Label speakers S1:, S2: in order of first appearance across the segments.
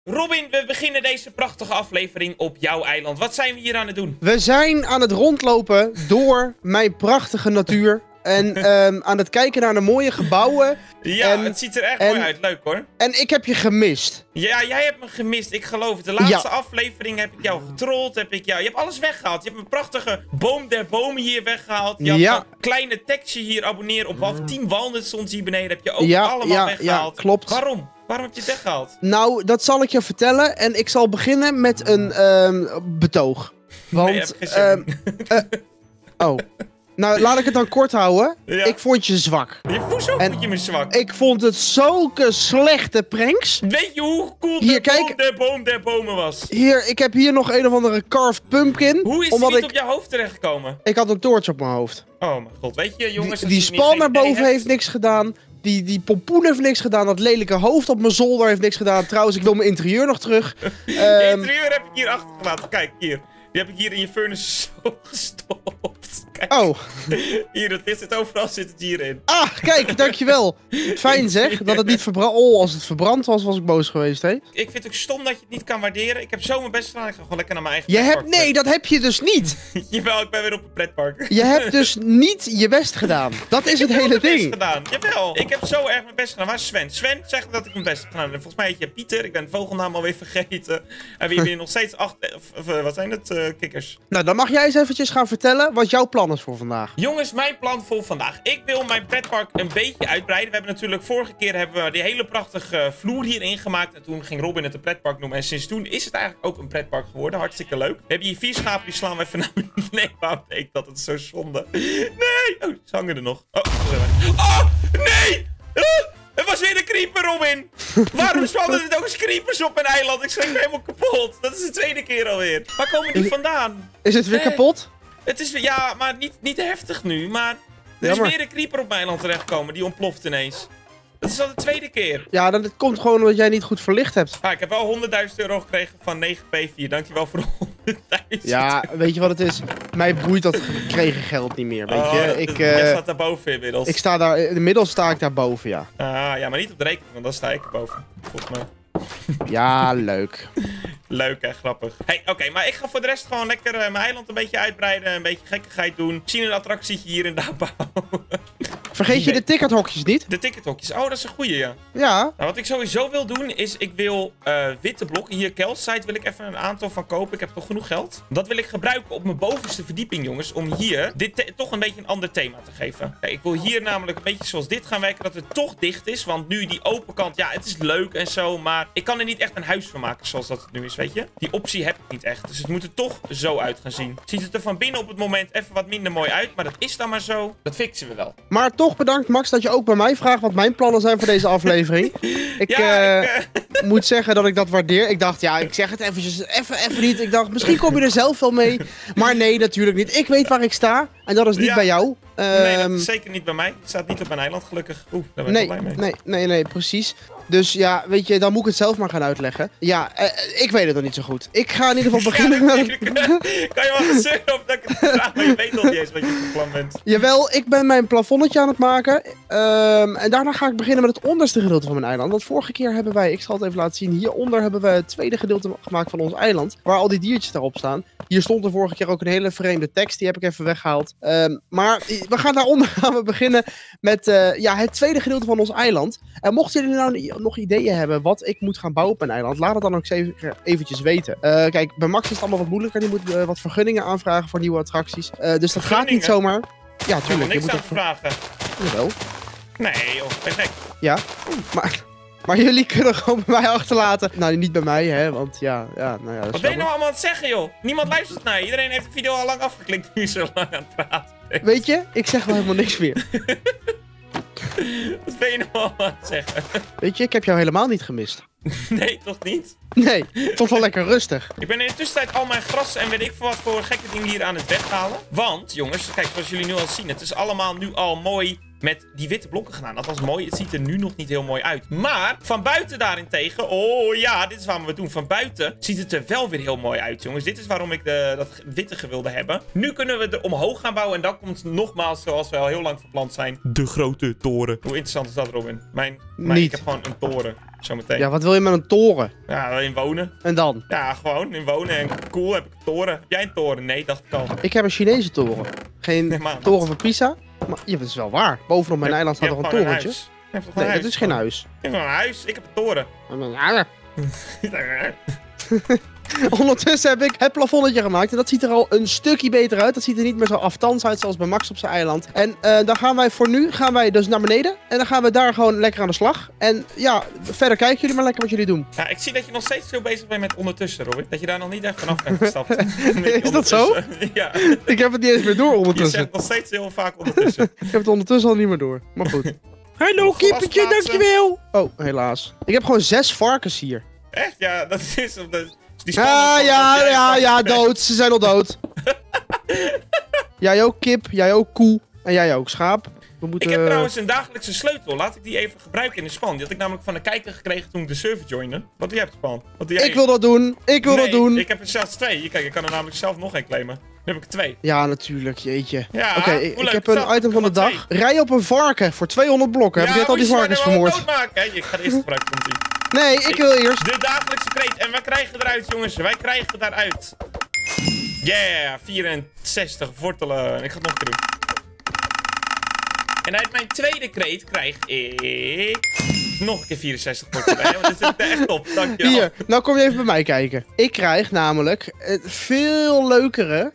S1: Robin, we beginnen deze prachtige aflevering op jouw eiland. Wat zijn we hier aan het doen?
S2: We zijn aan het rondlopen door mijn prachtige natuur. En aan het kijken naar de mooie gebouwen.
S1: Ja, het ziet er echt mooi uit. Leuk hoor.
S2: En ik heb je gemist.
S1: Ja, jij hebt me gemist. Ik geloof het. De laatste aflevering heb ik jou getrold. Je hebt alles weggehaald. Je hebt een prachtige boom der bomen hier weggehaald. Je had een kleine tekstje hier. Abonneer op 10 walnuts stond hier beneden. Heb je ook allemaal weggehaald.
S2: Ja, klopt.
S1: Waarom? Waarom heb je het weggehaald?
S2: Nou, dat zal ik je vertellen. En ik zal beginnen met een betoog. Want, nou, laat ik het dan kort houden. Ja. Ik vond je zwak.
S1: Hoezo vond je me zwak?
S2: Ik vond het zulke slechte pranks.
S1: Weet je hoe cool de boom der bomen was?
S2: Hier, ik heb hier nog een of andere carved pumpkin.
S1: Hoe is die niet op je hoofd terechtgekomen?
S2: Ik had een toorts op mijn hoofd.
S1: Oh mijn god, weet je jongens...
S2: Die spal naar boven heeft niks gedaan. Die pompoen heeft niks gedaan. Dat lelijke hoofd op mijn zolder heeft niks gedaan. Trouwens, ik wil mijn interieur nog terug.
S1: Je interieur heb ik hier achtergelaten. Kijk, hier. Die heb ik hier in je furnace zo gestopt. Kijk.
S2: Oh.
S1: Hier, het overal zit het hierin.
S2: Ah, kijk, dankjewel. Fijn zeg, dat het niet verbrand... Oh, als het verbrand was, was ik boos geweest, hè?
S1: Ik vind het ook stom dat je het niet kan waarderen. Ik heb zo mijn best gedaan. Ik ga gewoon lekker naar mijn eigen
S2: Nee, dat heb je dus niet.
S1: Jawel, ik ben weer op een pretpark.
S2: Je hebt dus niet je best gedaan. Dat is het hele ding.
S1: Ik heb mijn best gedaan. Jawel. Ik heb zo erg mijn best gedaan. Waar is Sven? Sven zegt dat ik mijn best heb gedaan. Volgens mij heet je Pieter. Ik ben de vogelnaam alweer vergeten. En we hebben nog steeds 8... wat zijn het? Kikkers.
S2: Nou, dan mag jij eens eventjes gaan vertellen wat jouw plan is voor vandaag.
S1: Jongens, mijn plan voor vandaag. Ik wil mijn pretpark een beetje uitbreiden. We hebben natuurlijk vorige keer die hele prachtige vloer hierin gemaakt. En toen ging Robin het een pretpark noemen. En sinds toen is het eigenlijk ook een pretpark geworden. Hartstikke leuk. We hebben hier 4 schapen. Die slaan we even naar beneden. Nee, waarom deed ik dat? Het is zo zonde. Nee! Oh, ze hangen er nog. Oh, nee! Het was weer een creeper, Robin! Waarom spannen er ook eens creepers op mijn eiland? Ik schrik me helemaal kapot. Dat is de tweede keer alweer. Waar komen die vandaan?
S2: Is het weer kapot?
S1: Het is weer, ja, maar niet heftig nu. Maar er is weer een creeper op mijn eiland terechtgekomen. Die ontploft ineens. Dat is al de tweede keer.
S2: Ja, dat komt gewoon omdat jij niet goed verlicht hebt.
S1: Ah, ik heb wel 100.000 euro gekregen van 9P4. Dankjewel voor de 100.000.
S2: Ja, weet je wat het is? Mij boeit dat gekregen geld niet meer, weet je.
S1: Jij staat daarboven inmiddels.
S2: Inmiddels sta ik daarboven, ja.
S1: Ah, ja, maar niet op de rekening, want dan sta ik erboven. Volgens mij.
S2: Ja, leuk.
S1: Leuk en grappig. Hey, oké, maar ik ga voor de rest gewoon lekker mijn eiland een beetje uitbreiden. Een beetje gekkigheid doen. Misschien een attractietje hier en daar bouwen.
S2: Vergeet je de tickethokjes niet?
S1: De tickethokjes. Oh, dat is een goeie, ja.
S2: Ja.
S1: Nou, wat ik sowieso wil doen, is ik wil witte blokken. Hier, Kelsite wil ik even een aantal van kopen. Ik heb toch genoeg geld. Dat wil ik gebruiken op mijn bovenste verdieping, jongens. Om hier dit toch een beetje een ander thema te geven. Kijk, ik wil hier namelijk een beetje zoals dit gaan werken. Dat het toch dicht is. Want nu die open kant, ja, het is leuk en zo. Maar ik kan er niet echt een huis van maken zoals dat het nu is, weet je. Die optie heb ik niet echt. Dus het moet er toch zo uit gaan zien. Ziet het er van binnen op het moment even wat minder mooi uit. Maar dat is dan maar zo. Dat fixen we wel.
S2: Maar toch bedankt, Max, dat je ook bij mij vraagt wat mijn plannen zijn voor deze aflevering. Ik moet zeggen dat ik dat waardeer. Ik dacht, ja, ik zeg het eventjes, even niet. Ik dacht, misschien kom je er zelf wel mee. Maar nee, natuurlijk niet. Ik weet waar ik sta. En dat is niet bij jou.
S1: Nee, dat is zeker niet bij mij. Het staat niet op mijn eiland, gelukkig. Oeh, daar ben ik wel blij mee. Nee,
S2: precies. Dus ja, weet je, dan moet ik het zelf maar gaan uitleggen. Ja, ik weet het nog niet zo goed. Ik ga in ieder geval beginnen met...
S1: Kan je wel gaan zeggen of dat ik het vraag, maar je weet nog niet eens wat je van plan bent.
S2: Jawel, ik ben mijn plafonnetje aan het maken. En daarna ga ik beginnen met het onderste gedeelte van mijn eiland. Want vorige keer hebben wij, ik zal het even laten zien, hieronder hebben we het tweede gedeelte gemaakt van ons eiland. Waar al die diertjes daarop staan. Hier stond er vorige keer ook een hele vreemde tekst, die heb ik even weggehaald. Maar we gaan daaronder beginnen met het tweede gedeelte van ons eiland. En mochten jullie nou nog ideeën hebben wat ik moet gaan bouwen op mijn eiland, laat het dan ook eventjes weten. Kijk, bij Max is het allemaal wat moeilijker. Die moet wat vergunningen aanvragen voor nieuwe attracties. Dus dat gaat niet zomaar. Ja, tuurlijk.
S1: Je moet niks aan vragen.
S2: Jawel.
S1: Nee joh, perfect.
S2: Ja, maar jullie kunnen gewoon bij mij achterlaten. Nou, niet bij mij, hè, want ja, nou ja.
S1: Wat ben je nou allemaal aan het zeggen, joh? Niemand luistert naar je. Iedereen heeft de video al lang afgeklikt nu je zo lang aan het praten bent.
S2: Weet je, ik zeg wel helemaal niks meer.
S1: Wat ben je nou allemaal aan het zeggen?
S2: Weet je, ik heb jou helemaal niet gemist.
S1: Nee, toch niet?
S2: Nee, toch wel lekker rustig.
S1: Ik ben in de tussentijd al mijn gras en weet ik veel wat voor gekke dingen hier aan het weghalen. Want, jongens, kijk, zoals jullie nu al zien, het is allemaal nu al mooi met die witte blokken gedaan. Dat was mooi. Het ziet er nu nog niet heel mooi uit. Maar van buiten daarentegen... Oh ja, dit is waarom we het doen. Van buiten ziet het er wel weer heel mooi uit, jongens. Dit is waarom ik dat witte wilde hebben. Nu kunnen we er omhoog gaan bouwen. En dan komt nogmaals, zoals we al heel lang verpland zijn, de grote toren. Hoe interessant is dat, Robin? Ik heb gewoon een toren. Zometeen.
S2: Ja, wat wil je met een toren?
S1: Ja, in wonen.
S2: En dan?
S1: Ja, gewoon in wonen. En cool, heb ik een toren. Heb jij een toren? Nee, dacht ik al.
S2: Ik heb een Chinese toren. Geen toren van Pisa. Maar ja, dat is wel waar. Bovenop mijn eiland staat nog een torentje. Nee, dat is geen huis.
S1: Ik heb een huis. Ik heb een toren.
S2: Ondertussen heb ik het plafonnetje gemaakt. En dat ziet er al een stukje beter uit. Dat ziet er niet meer zo aftans uit zoals bij Max op zijn eiland. En dan gaan wij voor nu dus naar beneden. En dan gaan we daar gewoon lekker aan de slag. En ja, verder kijken jullie maar lekker wat jullie doen.
S1: Ja, ik zie dat je nog steeds veel bezig bent met ondertussen, Robin. Dat je daar nog niet echt vanaf bent gestapt.
S2: Is dat zo?
S1: Ja.
S2: Ik heb het niet eens meer door ondertussen.
S1: Je zegt nog steeds heel vaak ondertussen.
S2: Ik heb het ondertussen al niet meer door. Maar goed. Hallo, kippetje, dankjewel. Oh, helaas. Ik heb gewoon 6 varkens hier.
S1: Echt? Ja, dat is...
S2: Ja, dood. Ze zijn al dood. Jij ook kip, jij ook koe en jij ook schaap.
S1: Ik heb trouwens een dagelijkse sleutel. Laat ik die even gebruiken in de span. Die had ik namelijk van de kijker gekregen toen ik de server joinde. Wat doe jij op de span?
S2: Ik wil dat doen. Ik wil dat doen.
S1: Ik heb er zelfs 2. Kijk, ik kan er namelijk zelf nog 1 claimen. Nu heb ik er 2.
S2: Ja, natuurlijk. Jeetje.
S1: Ja,
S2: Oké, ik heb een item van de dag. Rij op een varken voor 200 blokken. Heb ik net al die varkens vermoord?
S1: Ik ga de eerste gebruiken. Komt-ie.
S2: Nee, ik wil eerst.
S1: De dagelijkse kreet. En wij krijgen eruit, jongens. Wij krijgen daaruit. Yeah, 64 wortelen. Ik ga het nog een keer doen. En uit mijn tweede kreet krijg ik... nog een keer 64 wortelen. Want dit is echt top. Dankjewel.
S2: Hier, nou kom je even bij mij kijken. Ik krijg namelijk het veel leukere...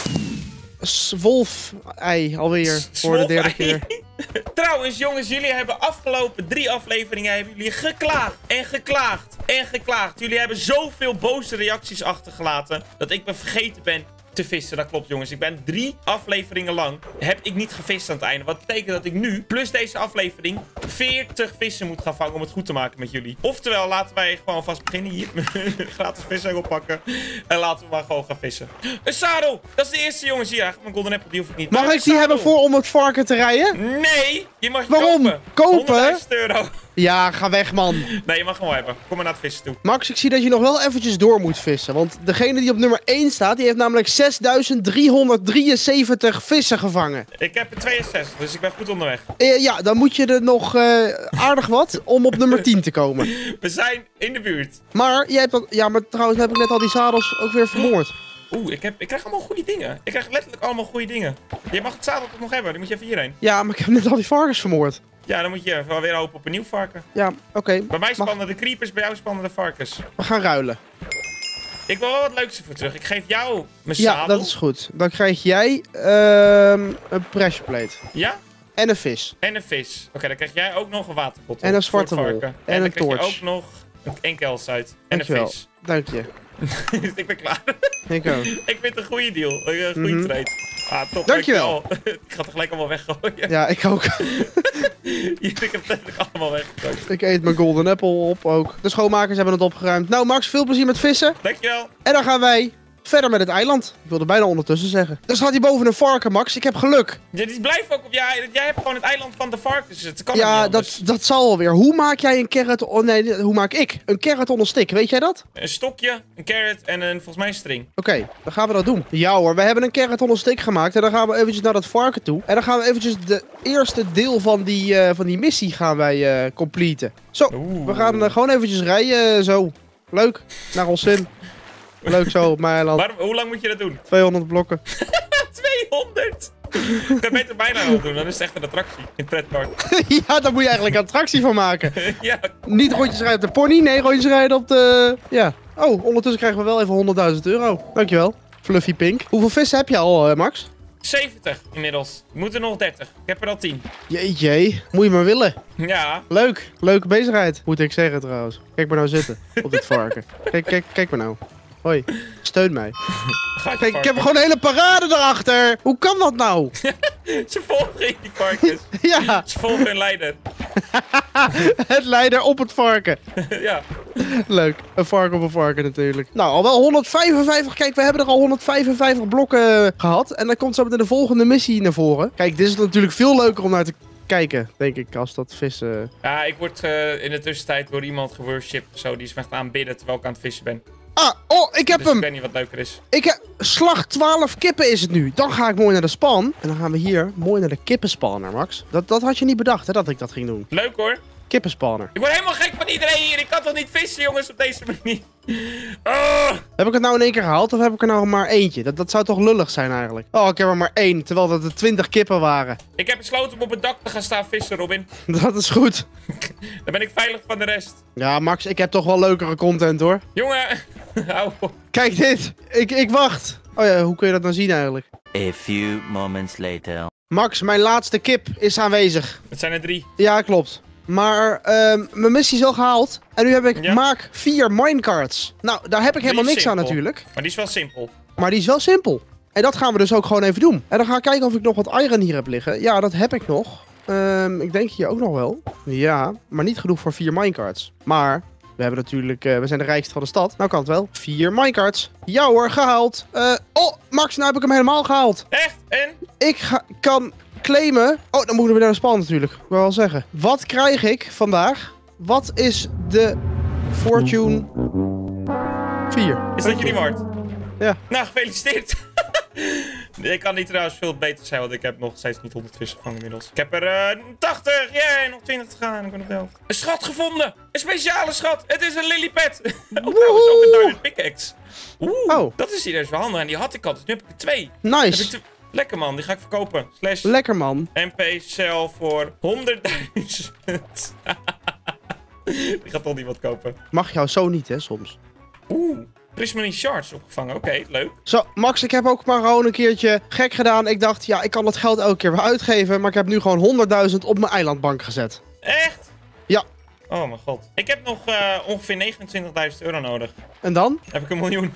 S2: Wolf-ei alweer voor de derde keer.
S1: Trouwens, jongens, jullie hebben afgelopen 3 afleveringen hebben jullie geklaagd en geklaagd en geklaagd. Jullie hebben zoveel boze reacties achtergelaten dat ik me vergeten ben te vissen. Dat klopt, jongens. Ik ben 3 afleveringen lang heb ik niet gevist aan het einde. Wat betekent dat ik nu, plus deze aflevering, 40 vissen moet gaan vangen om het goed te maken met jullie. Oftewel, laten wij gewoon vast beginnen hier. Gratis vishengel pakken. En laten we maar gewoon gaan vissen. Een zadel! Dat is de eerste, jongens. Hier, mijn golden apple, die hoef ik niet.
S2: Mag ik die hebben voor om het varken te rijden?
S1: Nee! Je mag
S2: Waarom? Kopen?
S1: €100.000.
S2: Ja, ga weg, man.
S1: Nee, je mag hem wel hebben. Kom maar naar het vissen toe.
S2: Max, ik zie dat je nog wel eventjes door moet vissen. Want degene die op nummer 1 staat, die heeft namelijk 6.373 vissen gevangen.
S1: Ik heb er 62, dus ik ben goed onderweg.
S2: Ja, dan moet je er nog aardig wat om op nummer 10 te komen.
S1: We zijn in de buurt.
S2: Maar, jij hebt dat... Ja, maar trouwens heb ik net al die zadels ook weer vermoord.
S1: Oeh, ik krijg allemaal goede dingen. Ik krijg letterlijk allemaal goede dingen. Je mag het zadel toch nog hebben, die moet je even hierheen.
S2: Ja, maar ik heb net al die varkens vermoord.
S1: Ja, dan moet je wel weer hopen op een nieuw varken.
S2: Ja, oké.
S1: Bij mij spannen de creepers, bij jou spannen de varkens.
S2: We gaan ruilen.
S1: Ik wil wel wat leuks ervoor terug. Ik geef jou mijn zadel.
S2: Ja, dat is goed. Dan krijg jij een pressure plate.
S1: Ja?
S2: En een vis.
S1: En een vis. Oké, dan krijg jij ook nog een waterpot.
S2: En een zwarte wol. En een torch.
S1: Dan krijg je ook nog een kelsuit. En een vis.
S2: Dank je.
S1: Ik ben klaar.
S2: Ik ook.
S1: Ik vind het een goede deal. Een goede trade. Ah, top.
S2: Dankjewel.
S1: Ik ga het gelijk allemaal weggooien.
S2: Ja, ik ook.
S1: Ik heb het letterlijk allemaal weggegooid.
S2: Ik eet mijn golden apple op ook. De schoonmakers hebben het opgeruimd. Nou Max, veel plezier met vissen.
S1: Dankjewel.
S2: En dan gaan wij verder met het eiland. Ik wilde bijna ondertussen zeggen. Er staat hier boven een varken, Max. Ik heb geluk.
S1: Ja, die blijft ook op. Jij hebt gewoon het eiland van de varkens. Het kan
S2: ja,
S1: niet
S2: dat zal alweer. Hoe maak jij een carrot... Oh nee, hoe maak ik een carrot on a stick? Weet jij dat?
S1: Een stokje, een carrot en volgens mij een string.
S2: Oké, dan gaan we dat doen. Ja hoor, we hebben een carrot on a stick gemaakt. En dan gaan we eventjes naar dat varken toe. En dan gaan we eventjes de eerste deel van die missie gaan wij completen. Zo, we gaan gewoon eventjes rijden. Zo, leuk. Naar ons zin. Leuk zo op mijn eiland.
S1: Hoe lang moet je dat doen?
S2: 200 blokken.
S1: 200? Ik kan beter bijna wel doen, dan is het echt een attractie in het pretpark.
S2: Ja, daar moet je eigenlijk een attractie van maken.
S1: Ja.
S2: Niet rondjes rijden op de pony, nee, rondjes rijden op de... Ja. Oh, ondertussen krijgen we wel even €100.000. Dankjewel. Fluffy Pink. Hoeveel vissen heb je al, Max?
S1: 70 inmiddels. Ik moet er nog 30. Ik heb er al 10.
S2: Jeetje, moet je maar willen.
S1: Ja.
S2: Leuk. Leuke bezigheid, moet ik zeggen trouwens. Kijk maar nou zitten, op dit varken. Kijk maar nou. Hoi, steun mij. Kijk, ik heb gewoon een hele parade erachter. Hoe kan dat nou?
S1: Ze volgen die varkens.
S2: Ja.
S1: Ze volgen hun leider.
S2: Het leider op het varken.
S1: Ja.
S2: Leuk. Een varken op een varken natuurlijk. Nou, al wel 155. Kijk, we hebben er al 155 blokken gehad. En dan komt zo meteen de volgende missie naar voren. Kijk, dit is natuurlijk veel leuker om naar te kijken, denk ik, als dat vissen...
S1: Ja, ik word in de tussentijd door iemand geworshipped of zo. Die is me echt aanbidden terwijl ik aan het vissen ben.
S2: Ah, oh, ik heb
S1: Dus
S2: hem!
S1: ik weet niet wat leuker is.
S2: Ik heb... Slag 12 kippen is het nu. Dan ga ik mooi naar de span. En dan gaan we hier mooi naar de kippenspawner, Max. Dat had je niet bedacht, hè, dat ik dat ging doen.
S1: Leuk hoor.
S2: Kippenspawner.
S1: Ik word helemaal gek van iedereen hier. Ik kan toch niet vissen, jongens, op deze manier. Oh.
S2: Heb ik het nou in één keer gehaald of heb ik er nou maar eentje? Dat zou toch lullig zijn eigenlijk? Oh, ik heb er maar 1, terwijl dat er 20 kippen waren.
S1: Ik heb besloten om op het dak te gaan staan vissen, Robin.
S2: Dat is goed.
S1: Dan ben ik veilig van de rest.
S2: Ja, Max, ik heb toch wel leukere content, hoor.
S1: Jongen, hou op.
S2: Kijk dit. Ik wacht. Oh ja, hoe kun je dat nou zien eigenlijk?
S3: A few moments later.
S2: Max, mijn laatste kip is aanwezig.
S1: Het zijn er 3.
S2: Ja, klopt. Maar mijn missie is al gehaald. En nu heb ik
S1: Ja.
S2: maak 4 minecarts. Nou, daar heb ik helemaal niks aan
S1: simpel.
S2: natuurlijk.
S1: Maar die is wel simpel.
S2: Maar die is wel simpel. En dat gaan we dus ook gewoon even doen. En dan ga ik kijken of ik nog wat iron hier heb liggen. Ja, dat heb ik nog. Ik denk hier ook nog wel. Ja, maar niet genoeg voor 4 minecarts. Maar we hebben natuurlijk... we zijn de rijkste van de stad. Nou kan het wel. 4 minecarts. Ja hoor, gehaald. Oh, Max, nou heb ik hem helemaal gehaald.
S1: Echt? En?
S2: Ik kan claimen... Oh, dan moeten we naar de span natuurlijk. Ik wil wel zeggen. Wat krijg ik vandaag? Wat is de Fortune 4?
S1: Is dat jullie waard?
S2: Ja.
S1: Nou, gefeliciteerd. Ik kan niet trouwens veel beter zijn, want ik heb nog steeds niet 100 vissen gevangen inmiddels. Ik heb er 80. Ja, nog 20 te gaan. Ik ben nog wel. Een schat gevonden. Een speciale schat. Het is een lilipad. Trouwens ook een diamond pickaxe.
S2: Oh.
S1: Dat is hier dus wel handig. En die had ik al, dus nu heb ik er 2.
S2: Nice.
S1: Lekker man, die ga ik verkopen. Slash
S2: Lekker man.
S1: MP sell voor 100.000. Die gaat toch niet wat kopen.
S2: Mag jou zo niet, hè, soms.
S1: Prismarine shards opgevangen. Oké, leuk.
S2: Zo, Max, ik heb ook maar gewoon een keertje gek gedaan. Ik dacht, ja, ik kan dat geld elke keer weer uitgeven. Maar ik heb nu gewoon 100.000 op mijn eilandbank gezet.
S1: Echt?
S2: Ja.
S1: Oh mijn god. Ik heb nog ongeveer 29.000 euro nodig.
S2: En dan?
S1: Dan heb ik 1 miljoen.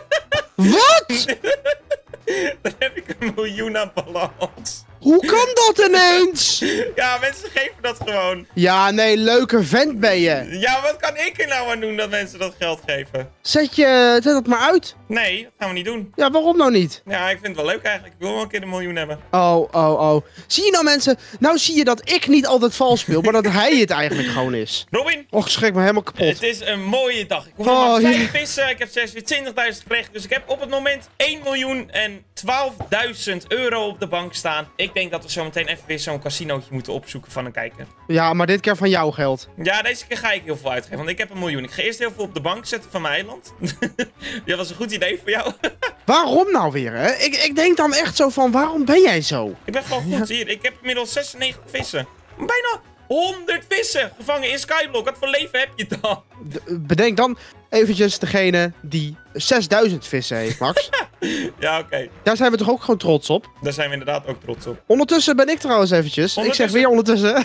S2: Wat?
S1: Dan heb ik 1 miljoen aan balans.
S2: Hoe kan dat ineens?
S1: Ja, mensen geven dat gewoon.
S2: Ja, nee, leuke vent ben je.
S1: Ja, wat kan ik er nou aan doen dat mensen dat geld geven?
S2: Zet dat maar uit.
S1: Nee, dat gaan we niet doen.
S2: Ja, waarom nou niet?
S1: Ja, ik vind het wel leuk eigenlijk. Ik wil wel een keer 1 miljoen hebben.
S2: Oh. Zie je nou mensen? Nou zie je dat ik niet altijd vals speel, maar dat hij het eigenlijk gewoon is.
S1: Robin,
S2: Och, schrik me helemaal kapot.
S1: het is een mooie dag. Ik hoef nog maar
S2: ja.
S1: 5 vissen. Ik heb 20.000 gekregen. Dus ik heb op het moment 1 miljoen en 12.000 euro op de bank staan. Ik denk dat we zo meteen even weer zo'n casinootje moeten opzoeken van een kijker.
S2: Ja, maar dit keer van jouw geld.
S1: Ja, deze keer ga ik heel veel uitgeven. Want ik heb 1 miljoen. Ik ga eerst heel veel op de bank zetten van mijn eiland. Dat was een goed idee voor jou.
S2: Waarom nou weer, hè? Ik denk dan echt zo van, waarom ben jij zo?
S1: Ik ben gewoon goed. Hier, ik heb inmiddels 96 vissen. Bijna 100 vissen gevangen in Skyblock. Wat voor leven heb je dan?
S2: Bedenk dan eventjes degene die 6000 vissen heeft, Max.
S1: Ja, oké.
S2: Daar zijn we toch ook gewoon trots op?
S1: Daar zijn we inderdaad ook trots op.
S2: Ondertussen ben ik trouwens eventjes. Ik zeg
S1: Ondertussen?
S2: weer ondertussen.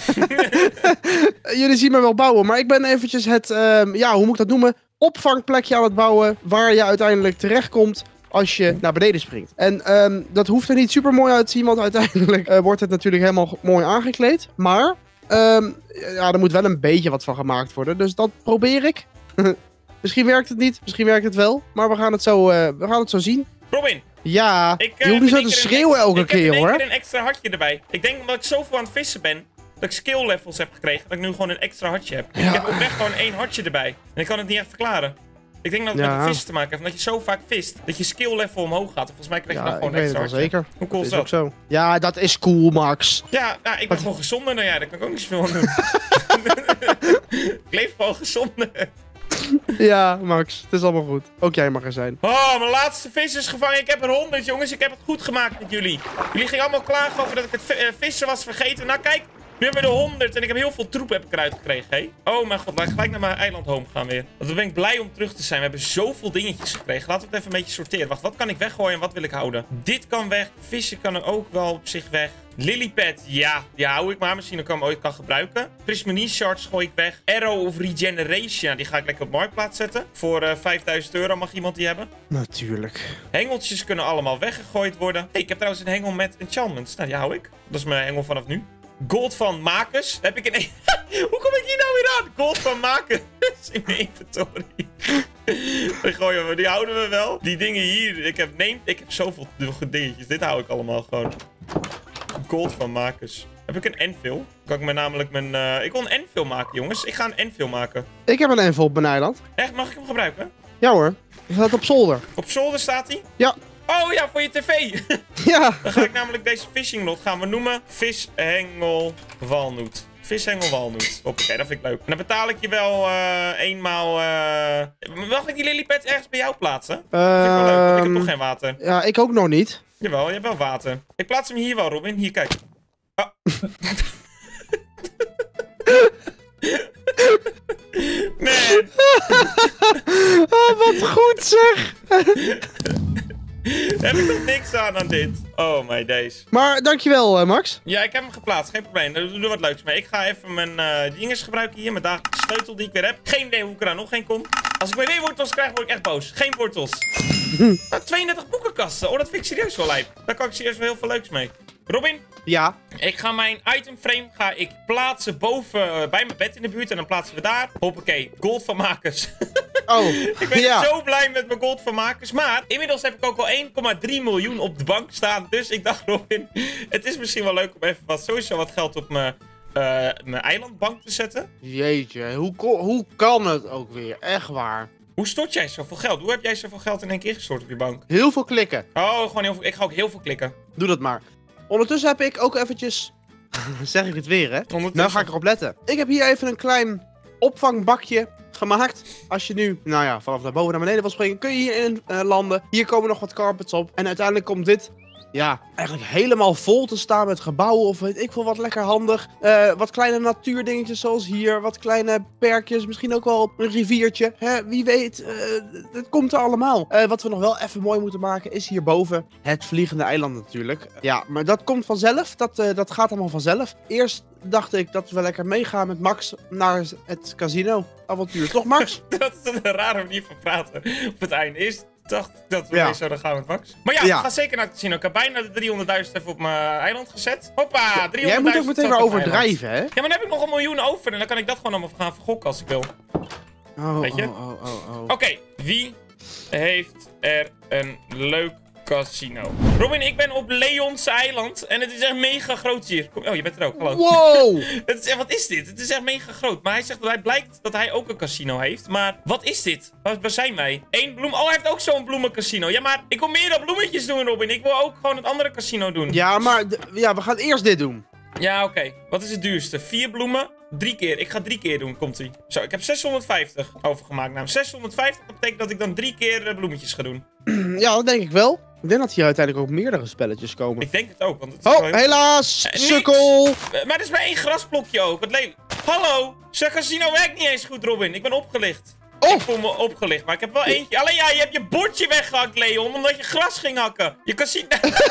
S2: Jullie zien me wel bouwen, maar ik ben eventjes het, ja, hoe moet ik dat noemen? Opvangplekje aan het bouwen waar je uiteindelijk terechtkomt als je naar beneden springt. En dat hoeft er niet super mooi uit te zien, want uiteindelijk wordt het natuurlijk helemaal mooi aangekleed. Maar ja, er moet wel een beetje wat van gemaakt worden, dus dat probeer ik. Misschien werkt het niet, misschien werkt het wel, maar we gaan het zo zien.
S1: Robin,
S2: Ja,
S1: ik
S2: je hoeft niet zo te schreeuwen elke keer, hoor.
S1: Ik heb in één keer een extra hartje erbij. Ik denk omdat ik zoveel aan het vissen ben, dat ik skill levels heb gekregen, dat ik nu gewoon een extra hartje heb.
S2: Ja.
S1: Ik heb oprecht gewoon 1 hartje erbij. En ik kan het niet echt verklaren. Ik denk dat het
S2: Ja.
S1: met het vissen te maken heeft, omdat je zo vaak vist, dat je skill level omhoog gaat. En volgens mij krijg je dan
S2: Ja,
S1: gewoon
S2: ik
S1: een
S2: weet het
S1: extra
S2: wel
S1: hartje.
S2: zeker.
S1: Hoe cool is
S2: Is ook
S1: dat?
S2: zo. Ja, dat is cool, Max.
S1: Ja, ik ben gewoon gezonder dan jij, daar kan ik ook niet zoveel aan doen. Ik leef gewoon gezonder.
S2: Ja, Max, het is allemaal goed. Ook jij mag er zijn.
S1: Oh, mijn laatste vis is gevangen. Ik heb er 100, jongens. Ik heb het goed gemaakt met jullie. Jullie gingen allemaal klagen over dat ik het vissen was vergeten. Nou, kijk. Nu hebben we er 100 en ik heb heel veel troep heb ik eruit gekregen, hé. Oh mijn god, laat ik gelijk naar mijn eiland home gaan weer. Want dan ben ik blij om terug te zijn. We hebben zoveel dingetjes gekregen. Laten we het even een beetje sorteren. Wacht, wat kan ik weggooien en wat wil ik houden? Dit kan weg. Vissen kan er ook wel op zich weg. Lilipad, ja. Die hou ik maar. Misschien dat ik hem ooit kan gebruiken. Prismarine shards gooi ik weg. Arrow of Regeneration. Die ga ik lekker op marktplaats zetten. Voor 5.000 euro mag iemand die hebben.
S2: Natuurlijk.
S1: Hengeltjes kunnen allemaal weggegooid worden. Hey, ik heb trouwens een hengel met enchantments. Nou, die hou ik. Dat is mijn hengel vanaf nu. Gold van Makers. Heb ik in Hoe kom ik hier nou weer aan? Gold van Makers in mijn inventory. Die gooien we, die houden we wel. Die dingen hier. Ik heb zoveel dingetjes. Dit hou ik allemaal gewoon. Gold van Makers. Heb ik een Enfield? Kan ik me namelijk mijn... ik wil een Enfield maken, jongens. Ik ga een Enfield maken.
S2: Ik heb een envel op mijn eiland.
S1: Echt? Mag ik hem gebruiken?
S2: Ja hoor. Hij staat op zolder.
S1: Op zolder staat hij?
S2: Ja.
S1: Oh ja, voor je tv.
S2: Ja.
S1: Dan ga ik namelijk deze fishing rod gaan we noemen vishengel walnoot. Vishengel walnoot. Oké, dat vind ik leuk. En dan betaal ik je wel eenmaal... Mag ik die lilypads ergens bij jou plaatsen? Dat vind ik wel leuk, want ik heb nog geen water.
S2: Ja, ik ook nog niet.
S1: Jawel, je hebt wel water. Ik plaats hem hier wel, Robin. Hier, kijk. Ah. Man.
S2: Oh, wat goed zeg.
S1: Daar heb ik nog niks aan dit. Oh my days.
S2: Maar dankjewel, Max.
S1: Ja, ik heb hem geplaatst. Geen probleem. Daar doen we wat leuks mee. Ik ga even mijn dinges gebruiken hier. Mijn dagelijkse sleutel die ik weer heb. Geen idee hoe ik er aan nog geen kom. Als ik weer wortels krijg, word ik echt boos. Geen wortels. Nou, 32 boekenkasten. Oh, dat vind ik serieus wel lijp. Daar kan ik serieus wel heel veel leuks mee. Robin,
S2: Ja.
S1: ik ga mijn itemframe plaatsen boven bij mijn bed in de buurt. En dan plaatsen we daar. Hoppakee, gold van makers.
S2: Oh,
S1: Ik ben
S2: ja.
S1: zo blij met mijn gold van makers. Maar inmiddels heb ik ook al 1,3 miljoen op de bank staan. Dus ik dacht, Robin, het is misschien wel leuk om even sowieso wat geld op mijn eilandbank te zetten.
S2: Jeetje, hoe kan het ook weer? Echt waar.
S1: Hoe stort jij zoveel geld? Hoe heb jij zoveel geld in één keer gestort op je bank?
S2: Heel veel klikken.
S1: Oh, gewoon heel veel. Ik ga ook heel veel klikken.
S2: Doe dat maar. Ondertussen heb ik ook eventjes... zeg ik het weer, hè? Nou ga ik erop letten. Ik heb hier even een klein opvangbakje gemaakt. Als je nu, nou ja, vanaf naar boven naar beneden wil springen, kun je hierin landen. Hier komen nog wat carpets op. En uiteindelijk komt dit, ja, eigenlijk helemaal vol te staan met gebouwen of weet ik veel wat, lekker handig. Wat kleine natuurdingetjes zoals hier. Wat kleine perkjes, misschien ook wel een riviertje. Hè, wie weet, het komt er allemaal. Wat we nog wel even mooi moeten maken is hierboven het vliegende eiland natuurlijk. Ja, maar dat komt vanzelf. Dat gaat allemaal vanzelf. Eerst dacht ik dat we lekker meegaan met Max naar het casino avontuur. Toch, Max?
S1: Dat is een rare manier van praten op het einde. Eerst dacht ik dat we
S2: Ja.
S1: mee zouden gaan met Max. Maar ja,
S2: Ja.
S1: we gaan zeker naar het casino. Ik heb bijna de 300.000 even op mijn eiland gezet. Hoppa, 300.000.
S2: Jij moet ook meteen weer overdrijven, hè?
S1: Ja, maar dan heb ik nog 1 miljoen over en dan kan ik dat gewoon allemaal gaan vergokken als ik wil. Weet je?
S2: Oh.
S1: Oké, wie heeft er een leuk casino? Robin, ik ben op Leon's eiland en het is echt mega groot hier. Oh, je bent er ook, hallo.
S2: Wow!
S1: Het is echt, wat is dit? Het is echt mega groot. Maar hij zegt dat hij blijkt dat hij ook een casino heeft. Maar wat is dit? Waar zijn wij? Eén bloem. Oh, hij heeft ook zo'n bloemencasino. Ja, maar ik wil meer dan bloemetjes doen, Robin. Ik wil ook gewoon het andere casino doen.
S2: Ja, maar ja, we gaan eerst dit doen.
S1: Ja, oké. Wat is het duurste? 4 bloemen? 3 keer. Ik ga 3 keer doen. Komt-ie. Zo, ik heb 650 overgemaakt. Nou, 650, dat betekent dat ik dan 3 keer bloemetjes ga doen.
S2: Ja, dat denk ik wel. Ik denk dat hier uiteindelijk ook meerdere spelletjes komen.
S1: Ik denk het ook, want het is
S2: Oh,
S1: wel heel-
S2: helaas!
S1: Niks.
S2: Sukkel!
S1: Maar er is maar 1 grasblokje ook. Wat lelijk. Hallo! Zijn casino werkt niet eens goed, Robin. Ik ben opgelicht.
S2: Oh!
S1: Ik voel me opgelicht, maar ik heb wel eentje. Alleen ja, je hebt je bordje weggehakt, Leon, omdat je gras ging hakken. Je casino...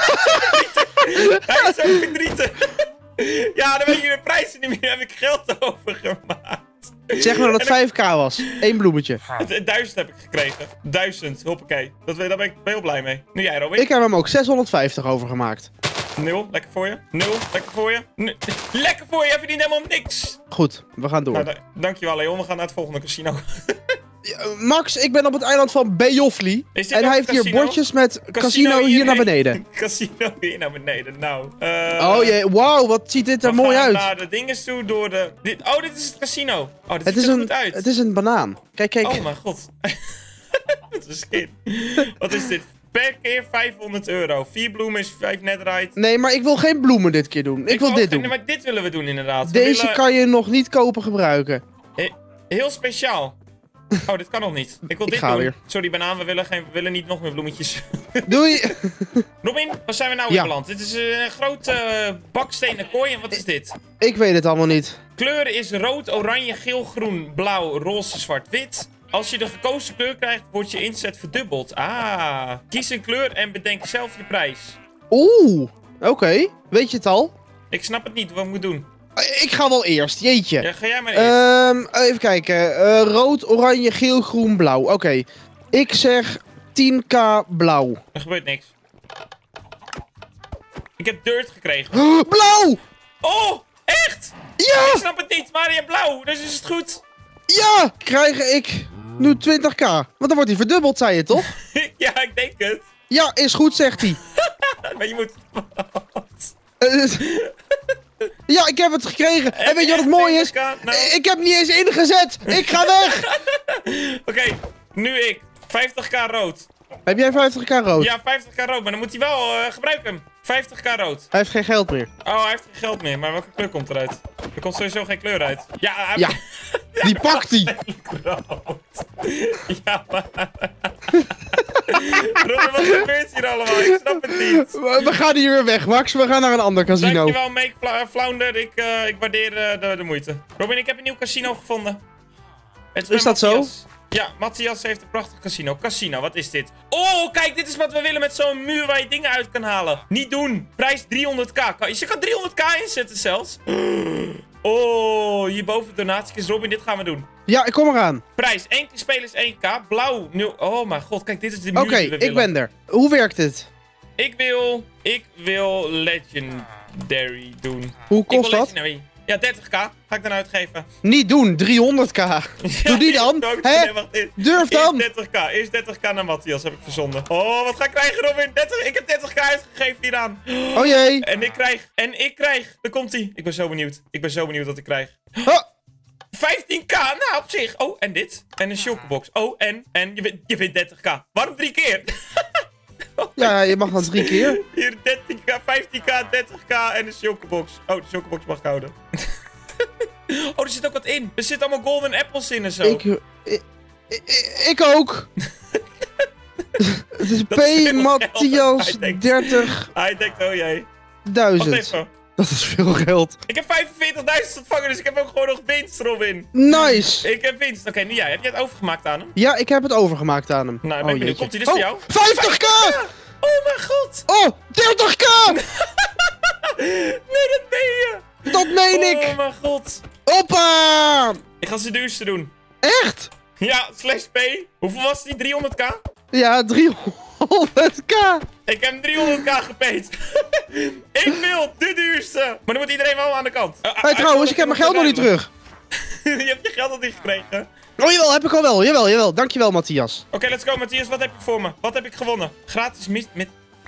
S1: Hij is ook verdrietig. Ja, dan weet je de prijzen niet meer. Heb ik geld overgemaakt.
S2: Zeg maar dat het 5k was. Eén bloemetje.
S1: 1000 heb ik gekregen. 1000, hoppakee. Daar ben ik heel blij mee. Nu jij, Robin.
S2: Ik heb hem ook 650 overgemaakt.
S1: 0, lekker voor je. 0, lekker voor je. Lekker voor je, je verdient helemaal niks.
S2: Goed, we gaan door.
S1: Nou, dankjewel, Leon. We gaan naar het volgende casino.
S2: Max, ik ben op het eiland van Bejofli.
S1: Is dit
S2: En
S1: ook
S2: hij heeft
S1: een
S2: hier
S1: casino?
S2: bordjes met casino hier naar beneden.
S1: Casino hier naar beneden, nou.
S2: Oh jee, wauw, wat ziet dit er mooi
S1: We gaan
S2: uit.
S1: naar de dinges toe door de... Oh, dit is het casino. Oh, dit
S2: Het
S1: ziet
S2: is,
S1: er
S2: een,
S1: goed uit.
S2: het is een banaan. Kijk, kijk.
S1: Oh mijn god. Wat een skin. Wat is dit? Per keer 500 euro. 4 bloemen is 5 netherite.
S2: Nee, maar ik wil geen bloemen dit keer doen. Ik wil
S1: ook
S2: dit
S1: geen-
S2: doen.
S1: Nee, maar dit willen we doen inderdaad. We
S2: Deze
S1: willen-
S2: kan je nog niet kopen gebruiken.
S1: Heel speciaal. Oh, dit kan nog niet. Ik wil
S2: Ik
S1: dit
S2: ga
S1: doen.
S2: weer.
S1: Sorry, banaan, we willen niet nog meer bloemetjes.
S2: Doei!
S1: Robin, waar zijn we nou
S2: Ja.
S1: in beland? Dit is een grote bakstenen kooi. En wat is dit?
S2: Ik weet het allemaal niet.
S1: Kleuren is rood, oranje, geel, groen, blauw, roze, zwart, wit. Als je de gekozen kleur krijgt, wordt je inzet verdubbeld. Ah. Kies een kleur en bedenk zelf je prijs.
S2: Oeh, oké. Weet je het al?
S1: Ik snap het niet wat ik moet doen.
S2: Ik ga wel eerst, jeetje.
S1: Ja, ga jij maar eerst.
S2: Even kijken. Rood, oranje, geel, groen, blauw. Oké. Ik zeg 10k blauw.
S1: Er gebeurt niks. Ik heb dirt gekregen.
S2: Blauw!
S1: Oh, echt?
S2: Ja!
S1: Ik snap het niet, maar je hebt blauw, dus is het goed.
S2: Ja! Krijg ik nu 20k. Want dan wordt hij verdubbeld, zei je toch?
S1: Ja, ik denk het.
S2: Ja, is goed, zegt hij.
S1: Maar je moet...
S2: Ja, ik heb het gekregen. En weet je wat het mooie is?
S1: 70k? Nou.
S2: Ik heb niet eens ingezet. Ik ga weg.
S1: Oké, nu ik. 50k rood.
S2: Heb jij 50k rood?
S1: Ja, 50k rood, maar dan moet hij wel gebruiken. 50k rood.
S2: Hij heeft geen geld meer.
S1: Oh, hij heeft geen geld meer. Maar welke kleur komt eruit? Er komt sowieso geen kleur uit. Ja,
S2: Ja, die pakt hij.
S1: rood. Ja, maar... Robin, wat gebeurt hier allemaal? Ik snap het niet.
S2: We gaan hier weer weg, Max. We gaan naar een ander casino.
S1: Dankjewel, Make Flounder. Ik waardeer de moeite. Robin, ik heb een nieuw casino gevonden. Het bij
S2: Is dat zo?
S1: Matthias. Ja, Matthias heeft een prachtig casino. Casino, wat is dit? Oh, kijk, dit is wat we willen met zo'n muur waar je dingen uit kan halen. Niet doen. Prijs 300k. Je kan 300k inzetten zelfs. Oh, hierboven donatiekjes. Robin, dit gaan we doen.
S2: Ja, ik kom eraan.
S1: Prijs, 1 keer spelen is 1k. Blauw, 0. Oh mijn god, kijk, dit is de muur
S2: Oké,
S1: die we willen.
S2: ik ben er. Hoe werkt het?
S1: Ik wil Legendary doen.
S2: Hoe
S1: Ik wil
S2: kost dat?
S1: Legendary. Ja, 30k. Ga ik dan uitgeven.
S2: Niet doen, 300k. Doe die dan. Hè?
S1: Nee, wacht,
S2: Durf dan.
S1: Eerst 30k naar Matthias, heb ik verzonden. Oh, wat ga ik krijgen, Robin? Ik heb 30k uitgegeven hieraan.
S2: Oh jee.
S1: En ik krijg. Daar komt hij. Ik ben zo benieuwd. Ik ben zo benieuwd wat ik krijg.
S2: Oh,
S1: 15k, nou op zich. Oh, en dit. En een shulkerbox. Oh, en je wint 30k. Waarom 3 keer?
S2: ja, je mag dan 3 keer.
S1: Hier 13k, 15k, 30k en een shulkerbox. Oh, de shulkerbox mag ik houden. Oh, er zit ook wat in. Er zitten allemaal golden apples in en zo.
S2: Ik ook. Het is
S1: Dat is
S2: P.
S1: veel
S2: Matthias
S1: geld. Hij denkt-
S2: 30.000.
S1: Hij denkt, oh jee. Wacht even.
S2: Dat is veel geld.
S1: Ik heb 45.000 ontvangen, dus ik heb ook gewoon nog winst, Robin.
S2: Nice.
S1: Ik heb winst. Oké, nu jij. Heb jij het overgemaakt aan hem?
S2: Ja, ik heb het overgemaakt aan hem.
S1: Nou, ben ik benieuwd. Komt hij dus voor jou?
S2: 50k!
S1: Oh mijn god!
S2: Oh, 30k!
S1: Nee, dat meen je!
S2: Dat meen ik!
S1: Oh mijn god!
S2: Hoppa!
S1: Ik ga ze duurste doen.
S2: Echt?
S1: Ja, /P. Hoeveel was die? 300k?
S2: Ja, 300k!
S1: Ik heb 300k gepaid. Ik wil de duurste. Maar dan moet iedereen wel aan de kant.
S2: Hey, trouwens, ik heb mijn geld nog niet terug.
S1: Je hebt je geld nog niet gekregen.
S2: Oh, jawel, heb ik al wel. Jawel. Dankjewel, Matthias.
S1: Oké, let's go, Matthias. Wat heb je voor me? Wat heb ik gewonnen? Gratis met...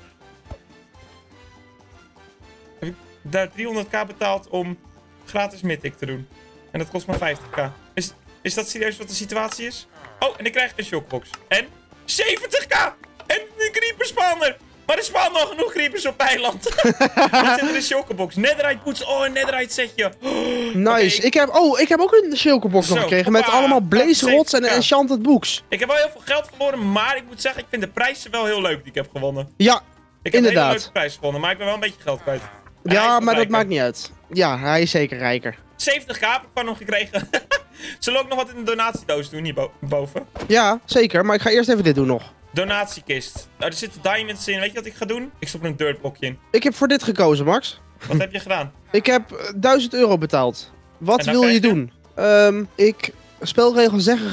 S1: Heb ik daar 300k betaald om gratis mythic te doen. En dat kost maar 50k. Is dat serieus wat de situatie is? Oh, en ik krijg een shockbox. En 70k! En een creeper spawner! Maar er spawnen nog genoeg creepers op eiland. Wat zit er in de shulkerbox? Netherite boots. Oh, een netherite setje.
S2: Nice.
S1: Oké,
S2: Ik heb ook een shulkerbox nog
S1: Zo,
S2: gekregen met
S1: hoppa.
S2: allemaal blaze rods en
S1: 70k.
S2: enchanted books.
S1: Ik heb wel heel veel geld verloren, maar ik moet zeggen, ik vind de prijzen wel heel leuk die ik heb gewonnen.
S2: Ja,
S1: Ik heb een hele
S2: inderdaad.
S1: leuke prijs gewonnen, maar ik ben wel een beetje geld kwijt. En hij is
S2: Ja,
S1: nog
S2: maar dat
S1: rijker.
S2: maakt niet uit. Ja, hij is zeker rijker.
S1: 70k heb ik van hem gekregen. Zullen we ook nog wat in de donatiedoos doen hierboven?
S2: Ja, zeker. Maar ik ga eerst even dit doen nog.
S1: Donatiekist. Nou, er zitten diamonds in. Weet je wat ik ga doen? Ik stop er een dirtblokje in.
S2: Ik heb voor dit gekozen, Max.
S1: Wat heb je gedaan?
S2: Ik heb 1000 euro betaald. Wat
S1: En dan
S2: wil je
S1: krijg
S2: doen? Spelregels zeggen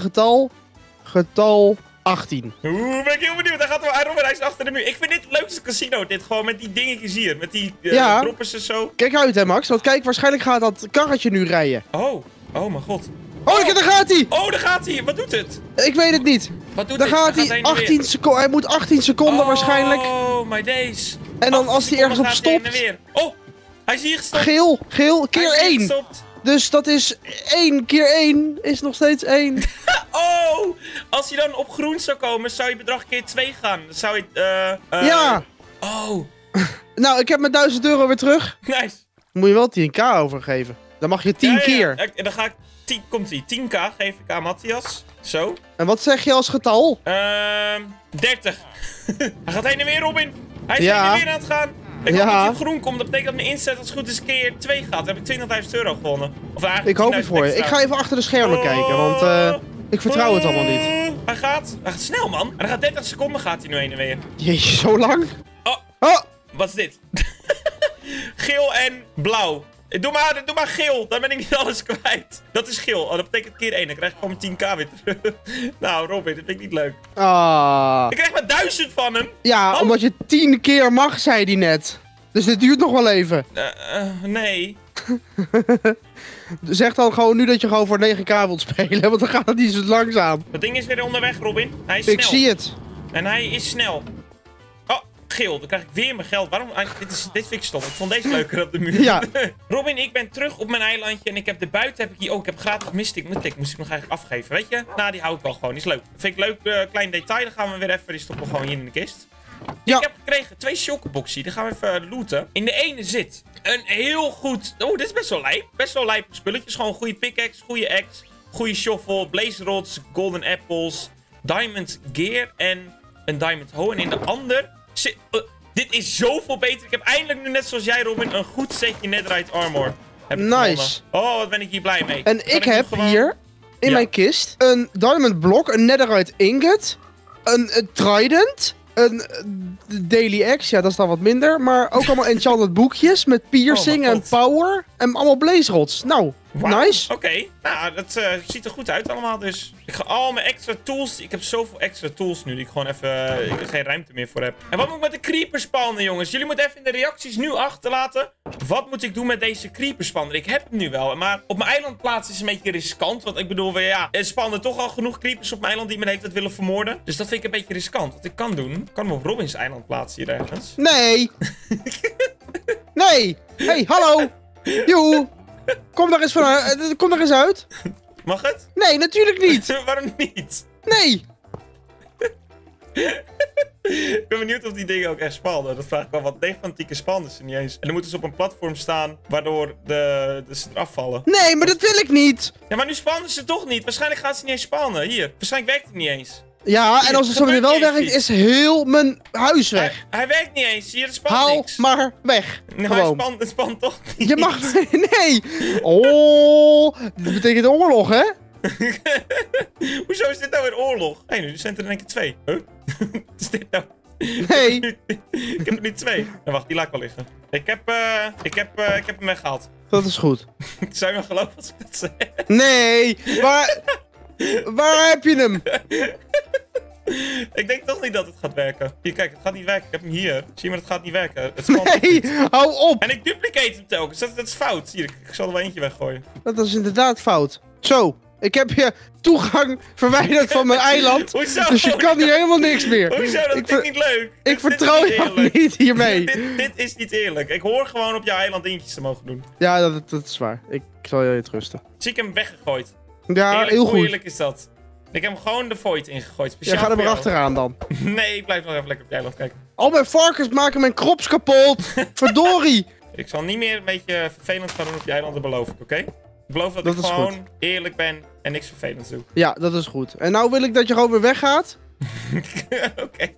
S2: getal 18.
S1: Oeh, ben ik heel benieuwd. Hij gaat wel Robin, hij is achter de muur. Ik vind dit het leukste casino. Dit gewoon met die dingetjes hier. Met die
S2: Ja.
S1: droppers en zo.
S2: Kijk uit, hè, Max. Want kijk, waarschijnlijk gaat dat karretje nu rijden.
S1: Oh mijn god.
S2: Oh, daar gaat hij!
S1: Oh, daar gaat hij. Wat doet het?
S2: Ik weet het niet.
S1: Wat doet
S2: Daar
S1: het?
S2: gaat hij.
S1: heen en weer.
S2: 18 seconden. Hij moet 18 seconden waarschijnlijk.
S1: Oh, my days.
S2: En dan
S1: 18
S2: als hij ergens op
S1: seconden gaat
S2: stopt.
S1: hij heen en weer. Oh, hij is hier gestopt.
S2: Geel, keer
S1: Hij is hier
S2: 1.
S1: gestopt.
S2: Dus dat is 1 keer 1 is nog steeds 1.
S1: Oh, als je dan op groen zou komen, zou je bedrag keer 2 gaan. Dan zou je...
S2: Ja.
S1: Oh,
S2: Nou, ik heb mijn 1000 euro weer terug.
S1: nice.
S2: Moet je wel 10k overgeven. Dan mag je 10
S1: Ja.
S2: keer.
S1: En dan ga ik... Komt ie. 10k geef ik aan Matthias. Zo.
S2: En wat zeg je als getal?
S1: 30. Hij gaat heen en weer, Robin. Hij is
S2: Ja.
S1: heen en weer aan het gaan. Ik hoop
S2: Ja.
S1: dat hij op groen komt. Dat betekent dat mijn inzet als het goed is keer 2 gaat. Dan heb ik 20.000 euro gewonnen. Of eigenlijk
S2: Ik hoop het
S1: 10.000
S2: voor je.
S1: extra.
S2: Ik ga even achter de schermen kijken, want ik vertrouw het allemaal niet.
S1: Hij gaat snel, man. En dan gaat 30 seconden gaat hij nu heen en weer.
S2: Jeetje, zo lang?
S1: Oh,
S2: Oh,
S1: wat is dit? Geel en blauw. Doe maar geel, dan ben ik niet alles kwijt. Dat is geel. Oh, dat betekent keer 1. Dan krijg ik gewoon mijn 10k weer terug. Nou, Robin, dat vind ik niet leuk.
S2: ah.
S1: Ik krijg maar 1000 van hem.
S2: Ja,
S1: Oh.
S2: omdat je 10 keer mag, zei hij net. Dus dit duurt nog wel even.
S1: Nee.
S2: Zeg dan gewoon nu dat je gewoon voor 9k wilt spelen, want dan gaat het niet zo langzaam.
S1: Dat ding is weer onderweg, Robin. Hij is
S2: Ik
S1: snel.
S2: zie het.
S1: En hij is snel. Oh, geel. Dan krijg ik weer mijn geld. Waarom? Dit vind ik stom. Ik vond deze leuker op de muur.
S2: Ja.
S1: Robin, ik ben terug op mijn eilandje. En ik heb de buiten heb ik hier... Oh, ik heb gratis Mystic. Moest ik nog eigenlijk afgeven. Weet je? Nou, die hou ik wel gewoon. Die is leuk. Vind ik leuk. Klein detail. Dan gaan we weer even... Die stoppen we gewoon hier in de kist.
S2: Ja.
S1: Ik heb gekregen 2 chocoboxie. Die gaan we even looten. In de ene zit een heel goed... Oh, dit is best wel lijp. Best wel lijp spulletjes. Gewoon een goede pickaxe, goede axe, goede shovel, blaze rods, golden apples, diamond gear en een diamond hoe. En in de ander zit... dit is zoveel beter. Ik heb eindelijk nu, net zoals jij, Robin, een goed setje netherite armor.
S2: Nice.
S1: Oh, wat ben ik hier blij mee.
S2: En ik heb
S1: gewoon...
S2: hier in mijn kist een diamond blok, een netherite ingot, een trident, een daily axe, ja dat is dan wat minder, maar ook allemaal enchanted boekjes met piercing en power en allemaal blaze rods. Nou,
S1: wow.
S2: nice.
S1: Oké, nou dat ziet er goed uit allemaal dus. Ik ga al mijn extra tools, ik heb zoveel extra tools nu die ik gewoon even geen ruimte meer voor heb. En wat moet ik met de creeper spannen, jongens? Jullie moeten even in de reacties nu achterlaten. Wat moet ik doen met deze creeper spanner? Ik heb hem nu wel, maar op mijn eiland plaatsen is een beetje riskant. Want ik bedoel, ja, er spannen toch al genoeg creepers op mijn eiland die me heeft het willen vermoorden. Dus dat vind ik een beetje riskant. Wat ik kan doen, ik kan hem op Robins eiland plaatsen hier ergens.
S2: Nee. Nee. Hey, hallo. Joe. Kom daar eens uit.
S1: Mag het?
S2: Nee, natuurlijk niet.
S1: Waarom niet?
S2: Nee.
S1: Ik ben benieuwd of die dingen ook echt spannen. Dat vraag ik wel, want 9 van 10 keer spannen ze niet eens. En dan moeten ze op een platform staan, waardoor ze eraf vallen.
S2: Nee, maar dat wil ik niet.
S1: Ja, maar nu spannen ze toch niet. Waarschijnlijk gaat ze niet eens spannen. Hier, waarschijnlijk werkt het niet eens.
S2: Ja, en als het zo weer wel werkt, is heel mijn huis weg.
S1: Hij werkt niet eens. Hier, er spant
S2: Haal
S1: niks.
S2: maar weg.
S1: Nou,
S2: Gewoon.
S1: het spant toch niet.
S2: Je mag... Nee. Oh, dit betekent oorlog, hè?
S1: Hoezo is dit nou weer oorlog? Hé, nu zijn er in één keer 2. Huh? Wat is dit nou?
S2: Nee.
S1: Ik heb er nu 2. Nou, wacht, die laat ik wel liggen. Ik heb hem weggehaald.
S2: Dat is goed.
S1: Zou je me geloven als ik dat zeg?
S2: Nee. Waar heb je hem?
S1: Ik denk toch niet dat het gaat werken. Hier, kijk, het gaat niet werken. Ik heb hem hier. Zie je, maar het gaat niet werken. Het spant
S2: Nee,
S1: niet.
S2: hou op.
S1: En ik duplicate hem telkens. Dat is fout. Hier, ik zal er wel eentje weggooien.
S2: Dat is inderdaad fout. Zo, ik heb je toegang verwijderd van mijn eiland.
S1: Hoezo?
S2: Dus je kan hier helemaal niks meer.
S1: Hoezo? Dat vind ik niet leuk.
S2: Ik vertrouw jou niet hiermee.
S1: Dit is niet eerlijk. Ik hoor gewoon op jouw eiland dingetjes te mogen doen.
S2: Ja, dat is waar. Ik zal je trusten.
S1: Zie ik hem weggegooid.
S2: Ja,
S1: Eerlijk,
S2: heel
S1: hoe
S2: goed.
S1: eerlijk is dat? Ik heb hem gewoon de void ingegooid.
S2: Jij
S1: Speciaal
S2: gaat er
S1: voor
S2: maar
S1: jou.
S2: achteraan dan.
S1: Nee, ik blijf nog even lekker op je eiland kijken.
S2: Al mijn varkens maken mijn krops kapot. Verdorie.
S1: Ik zal niet meer een beetje vervelend gaan doen op je eiland, dat beloof ik, oké? Ik beloof dat
S2: Dat
S1: ik
S2: is
S1: gewoon
S2: goed.
S1: eerlijk ben en niks vervelends doe.
S2: Ja, dat is goed. En nou wil ik dat je gewoon weer weggaat.
S1: Oké,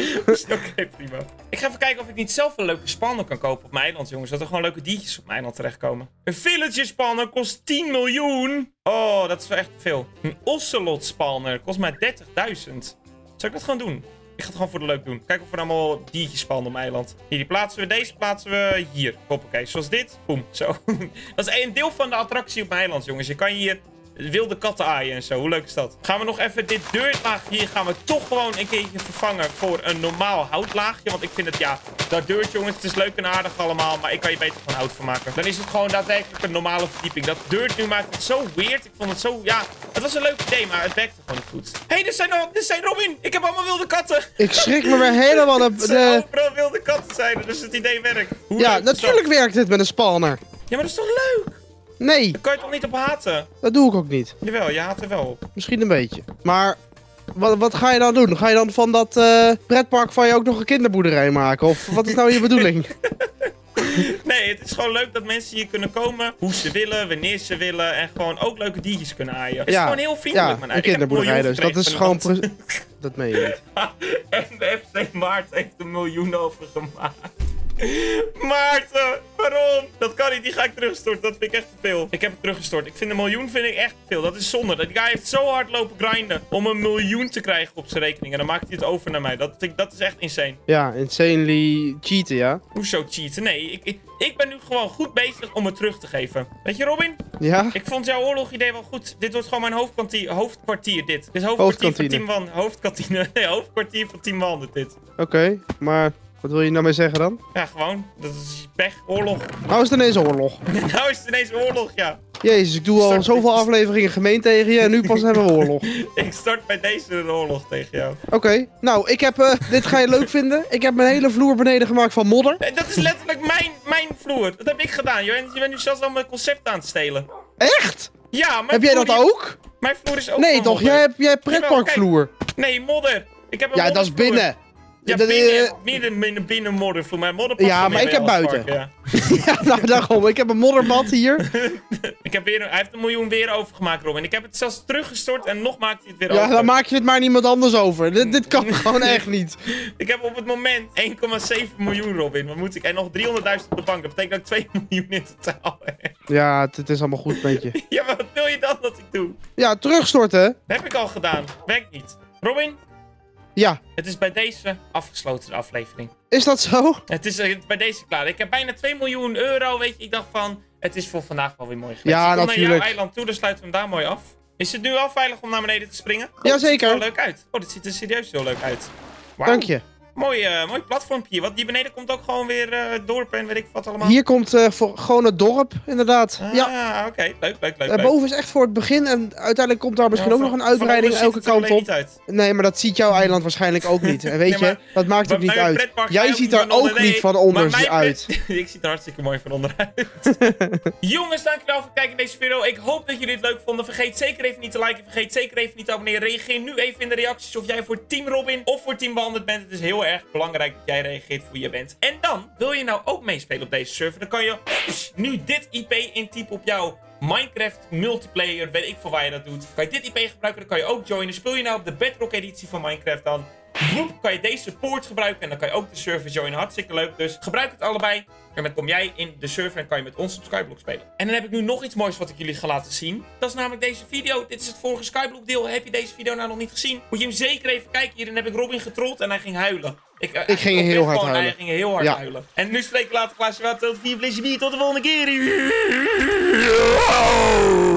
S1: prima. Ik ga even kijken of ik niet zelf een leuke spanner kan kopen op mijn eiland, jongens. Dat er gewoon leuke diertjes op mijn eiland terechtkomen. Een villager spanner kost 10 miljoen. Oh, dat is wel echt veel. Een ocelot spanner kost maar 30.000. Zou ik dat gewoon doen? Ik ga het gewoon voor de leuk doen. Kijk of we allemaal diertjes spannen op mijn eiland. Hier, die plaatsen we. Deze plaatsen we hier. Hoppakee, zoals dit. Boom, zo. Dat is een deel van de attractie op mijn eiland, jongens. Je kan hier wilde katten aaien en zo. Hoe leuk is dat? Gaan we nog even dit deurlaagje hier gaan we toch gewoon een keertje vervangen voor een normaal houtlaagje. Want ik vind het, ja, dat deurtje, jongens, het is leuk en aardig allemaal. Maar ik kan je beter gewoon hout van maken. Dan is het gewoon daadwerkelijk een normale verdieping. Dat deurt nu maakt het zo weird. Ik vond het zo, ja, het was een leuk idee, maar het werkte gewoon niet goed. Hé, dit zijn Robin. Ik heb allemaal wilde katten.
S2: Ik schrik me weer helemaal op de...
S1: Overal wilde katten zijn er, dus het idee werkt. Hoe
S2: Ja,
S1: leuk is dat?
S2: natuurlijk werkt het met een spanner.
S1: Ja, maar dat is toch leuk?
S2: Nee,
S1: Daar kan je toch niet op haten?
S2: dat doe ik ook niet.
S1: Jawel, je haat er wel op.
S2: Misschien een beetje. Maar wat ga je dan doen? Ga je dan van dat pretpark van je ook nog een kinderboerderij maken? Of wat is nou je bedoeling?
S1: Nee, het is gewoon leuk dat mensen hier kunnen komen. Hoe ze willen, wanneer ze willen. En gewoon ook leuke diertjes kunnen aaien. Het is gewoon heel vriendelijk,
S2: ja,
S1: man.
S2: een
S1: Ik heb
S2: kinderboerderij
S1: miljoen
S2: dus. Dat is
S1: gekregen
S2: gewoon...
S1: van iemand.
S2: Dat meen je niet.
S1: En de FC Maart heeft er miljoen over gemaakt. Maarten, waarom? Dat kan niet, die ga ik terugstorten. Dat vind ik echt te veel. Ik heb het teruggestort. Ik vind een miljoen echt te veel. Dat is zonde. Die guy heeft zo hard lopen grinden om een miljoen te krijgen op zijn rekening. En dan maakt hij het over naar mij. Dat is echt insane.
S2: Ja, insanely cheaten, ja.
S1: Hoezo cheaten? Nee, ik ben nu gewoon goed bezig om het terug te geven. Weet je, Robin?
S2: Ja?
S1: Ik vond jouw oorlogidee wel goed. Dit wordt gewoon mijn hoofdkwartier, dit. Dit is hoofdkwartier van Team Wan. Hoofdkantine. Nee, hoofdkwartier van Team Wan, dit.
S2: Oké, maar wat wil je nou mee zeggen dan?
S1: Ja, gewoon. Dat is pech. Oorlog.
S2: Nou is het ineens oorlog.
S1: Nou is het ineens oorlog, ja.
S2: Jezus, ik doe al zoveel afleveringen gemeen tegen je en nu pas hebben we oorlog.
S1: Ik start bij deze een oorlog tegen jou.
S2: Oké, nou, ik heb, dit ga je leuk vinden. Ik heb mijn hele vloer beneden gemaakt van modder.
S1: Dat is letterlijk mijn vloer. Dat heb ik gedaan. Je bent nu zelfs al mijn concept aan het stelen.
S2: Echt?
S1: Ja, mijn
S2: Heb jij dat
S1: vloer
S2: ook?
S1: Mijn vloer is ook
S2: Nee
S1: van
S2: toch,
S1: modder.
S2: jij hebt pretparkvloer.
S1: Nee, modder. Ik heb een
S2: Ja, dat is
S1: moddervloer.
S2: binnen.
S1: Ja, binnen moddervloer. Mijn modder past
S2: Ja,
S1: wel
S2: maar
S1: meer
S2: ik
S1: bij
S2: heb
S1: Allspark,
S2: buiten.
S1: ja.
S2: Ja, nou daarom. Ik heb een modderbad hier.
S1: Hij heeft 1 miljoen weer overgemaakt, Robin. Ik heb het zelfs teruggestort en nog maakt hij het weer
S2: Ja,
S1: over.
S2: dan maak je het maar niemand anders over. Dit kan gewoon echt niet.
S1: Ik heb op het moment 1,7 miljoen, Robin. Wat moet ik? En nog 300.000 op de bank. Dat betekent dat ik 2 miljoen in totaal heb.
S2: Ja, het is allemaal goed met je.
S1: Ja, maar wat wil je dan dat ik doe?
S2: Ja, terugstorten.
S1: Dat heb ik al gedaan. Werkt niet. Robin,
S2: Ja,
S1: het is bij deze afgesloten, de aflevering.
S2: is dat zo?
S1: Het is bij deze klaar. Ik heb bijna 2 miljoen euro, weet je. Ik dacht van, het is voor vandaag wel weer mooi geweest.
S2: Ja,
S1: Ik kom naar
S2: natuurlijk.
S1: jouw eiland toe, dan sluiten we hem daar mooi af. Is het nu al veilig om naar beneden te springen? Oh,
S2: Jazeker.
S1: dit ziet er wel leuk uit. Oh, dit ziet er serieus heel leuk uit. Wauw.
S2: Dank je.
S1: Mooi platformpje. Want die beneden komt ook gewoon weer dorp en weet ik wat allemaal.
S2: Hier komt gewoon het dorp, inderdaad.
S1: Ah,
S2: Ja.
S1: oké. Leuk.
S2: Boven is echt voor het begin en uiteindelijk komt daar misschien ook nog een uitbreiding elke kant op. Nee, maar dat ziet jouw eiland waarschijnlijk ook niet. En weet je, dat maakt ook niet uit. Jij ziet er ook niet van onder uit.
S1: Ik zie er hartstikke mooi van onderuit. Jongens, dankjewel voor het kijken naar deze video. Ik hoop dat jullie het leuk vonden. Vergeet zeker even niet te liken. Vergeet zeker even niet te abonneren. Reageer nu even in de reacties of jij voor Team Robin of voor Team Bandit bent. Het is heel erg belangrijk dat jij reageert voor wie je bent. En dan, wil je nou ook meespelen op deze server? Dan kan je nu dit IP intypen op jouw Minecraft multiplayer, weet ik voor waar je dat doet. Kan je dit IP gebruiken, dan kan je ook joinen. Speel je nou op de Bedrock editie van Minecraft dan, kan je deze poort gebruiken en dan kan je ook de server joinen. Hartstikke leuk, dus gebruik het allebei. En dan kom jij in de server en kan je met ons op Skyblock spelen. En dan heb ik nu nog iets moois wat ik jullie ga laten zien. Dat is namelijk deze video. Dit is het vorige Skyblock deel. Heb je deze video nou nog niet gezien? Moet je hem zeker even kijken. Hierin heb ik Robin getrold en hij ging huilen.
S2: Ik ging heel hard huilen.
S1: Hij ging heel hard huilen. En nu spreek ik later glaasje water. Tot 4 flesje bier. Tot de volgende keer.